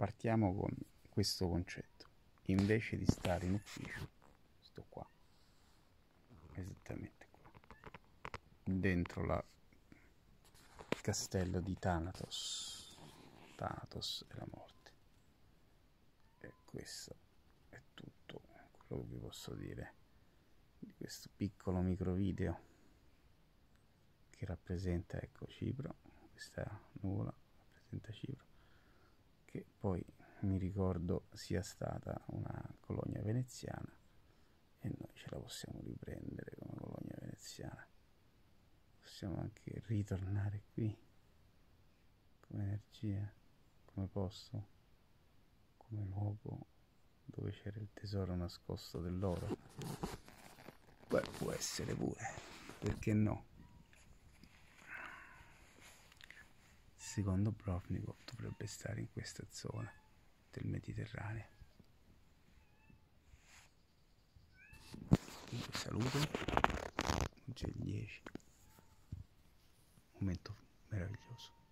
partiamo con questo concetto: invece di stare in ufficio sto qua, esattamente qua, dentro il castello di Thanatos. Thanatos è la morte. E questo è tutto quello che vi posso dire di questo piccolo micro video che rappresenta, ecco, Cipro. Questa nuvola rappresenta Cipro, che poi mi ricordo sia stata una colonia veneziana, e noi ce la possiamo riprendere come colonia veneziana. Possiamo anche ritornare qui come energia, come posto, come luogo dove c'era il tesoro nascosto dell'oro. Beh, può essere pure, perché no? Secondo Brovnikov dovrebbe stare in questa zona del Mediterraneo. Quindi saluto, oggi è il 10, momento meraviglioso.